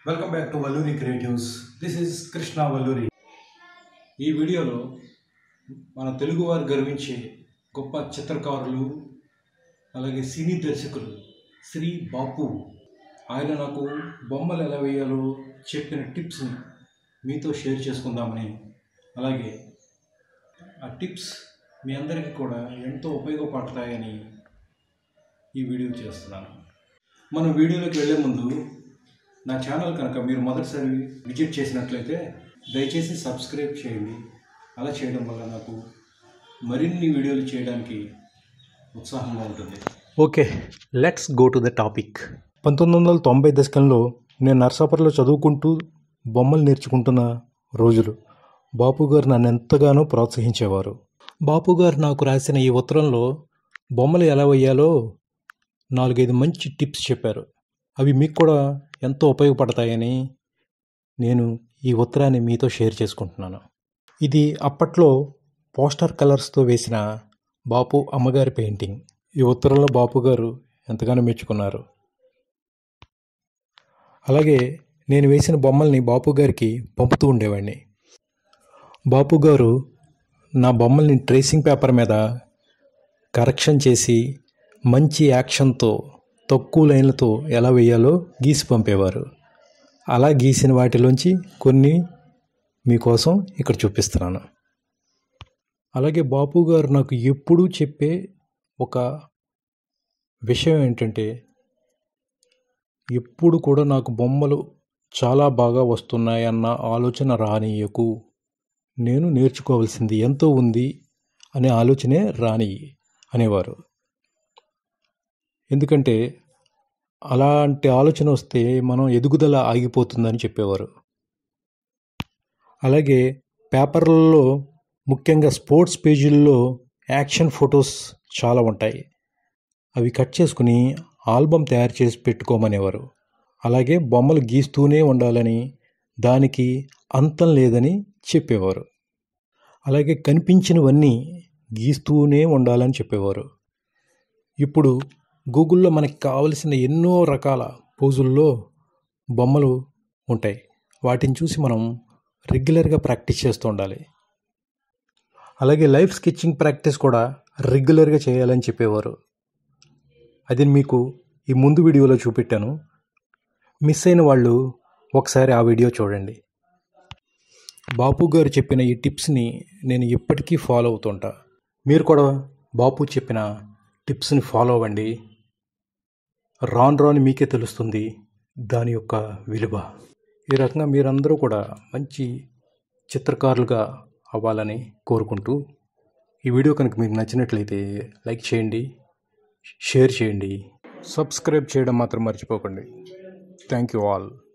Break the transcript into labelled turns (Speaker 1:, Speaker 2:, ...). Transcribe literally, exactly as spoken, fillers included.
Speaker 1: Welcome back to Valluri creatives. This is Krishna Valluri. ఈ వీడియోలో మన తెలుగువారు గర్వించే గొప్ప చిత్రకారులు అలాగే సినీ దర్శకులు శ్రీ బాపు, ఆయన నాకు బొమ్మలు ఎలా వేయాలో చెప్పిన టిప్స్ని మీతో షేర్ చేసుకుందామని, అలాగే ఆ టిప్స్ మీ అందరికీ కూడా ఎంతో ఉపయోగపడతాయని ఈ వీడియో చేస్తున్నాను. మనం వీడియోలోకి వెళ్ళే ముందు నా ఛానల్ కనుక మీరు మొదటిసారి విజిట్ చేసినట్లయితే దయచేసి సబ్స్క్రైబ్ చేయండి. అలా చేయడం వల్ల నాకు మరిన్ని వీడియోలు చేయడానికి ఉత్సాహంగా ఉంటుంది. Okay, let's go to the topic. పంతొమ్మిది వందల తొంభై దశకంలో నేను నర్సాపురంలో చదువుకుంటూ బొమ్మలు నేర్చుకుంటున్న రోజులు. బాపు గారు నన్ను ఎంతగానో ప్రోత్సహించేవారు. బాపు గారు నాకు రాసిన ఈ ఉత్తరంలో బొమ్మలు ఎలా వేయాలో నాలుగైదు మంచి టిప్స్ చెప్పారు. అవి మీకు కూడా ఎంతో ఉపయోగపడతాయని నేను ఈ ఉత్తరాన్ని మీతో షేర్ చేసుకుంటున్నాను. ఇది అప్పట్లో పోస్టర్ కలర్స్తో వేసిన బాపు అమ్మగారి పెయింటింగ్. ఈ ఉత్తరంలో బాపు గారు ఎంతగానో మెచ్చుకున్నారు. అలాగే నేను వేసిన బొమ్మల్ని బాపు గారికి పంపుతూ ఉండేవాడిని. బాపు గారు నా బొమ్మల్ని ట్రేసింగ్ పేపర్ మీద కరెక్షన్ చేసి మంచి యాక్షన్తో తక్కువ లైన్లతో ఎలా వేయాలో గీసి పంపేవారు. అలా గీసిన వాటిలోంచి కొన్ని మీకోసం ఇక్కడ చూపిస్తున్నాను. అలాగే బాపు గారు నాకు ఎప్పుడూ చెప్పే ఒక విషయం ఏంటంటే, ఎప్పుడు కూడా నాకు బొమ్మలు చాలా బాగా వస్తున్నాయన్న ఆలోచన రానియకు, నేను నేర్చుకోవాల్సింది ఎంతో ఉంది అనే ఆలోచనే రాని అనేవారు. ఎందుకంటే అలాంటి ఆలోచన వస్తే మనం ఎదుగుదల ఆగిపోతుందని చెప్పేవారు. అలాగే పేపర్లలో ముఖ్యంగా స్పోర్ట్స్ పేజీల్లో యాక్షన్ ఫొటోస్ చాలా ఉంటాయి. అవి కట్ చేసుకుని ఆల్బమ్ తయారు చేసి పెట్టుకోమనేవారు. అలాగే బొమ్మలు గీస్తూనే ఉండాలని, దానికి అంతం లేదని చెప్పేవారు. అలాగే కనిపించినవన్నీ గీస్తూనే ఉండాలని చెప్పేవారు. ఇప్పుడు గూగుల్లో మనకి కావలసిన ఎన్నో రకాల పోజుల్లో బొమ్మలు ఉంటాయి. వాటిని చూసి మనం రెగ్యులర్గా ప్రాక్టీస్ చేస్తూ ఉండాలి. అలాగే లైఫ్ స్కెచ్చింగ్ ప్రాక్టీస్ కూడా రెగ్యులర్గా చేయాలని చెప్పేవారు. అది మీకు ఈ ముందు వీడియోలో చూపెట్టాను. మిస్ అయిన వాళ్ళు ఒకసారి ఆ వీడియో చూడండి. బాపు గారు చెప్పిన ఈ టిప్స్ని నేను ఎప్పటికీ ఫాలో అవుతుంటా. మీరు కూడా బాపు చెప్పిన టిప్స్ని ఫాలో అవ్వండి. రాను రాను మీకే తెలుస్తుంది దాని యొక్క విలువ. ఈ రకంగా మీరందరూ కూడా మంచి చిత్రకారులుగా అవ్వాలని కోరుకుంటూ, ఈ వీడియో కనుక మీకు నచ్చినట్లయితే లైక్ చేయండి, షేర్ చేయండి, సబ్స్క్రైబ్ చేయడం మాత్రం మర్చిపోకండి. Thank you all.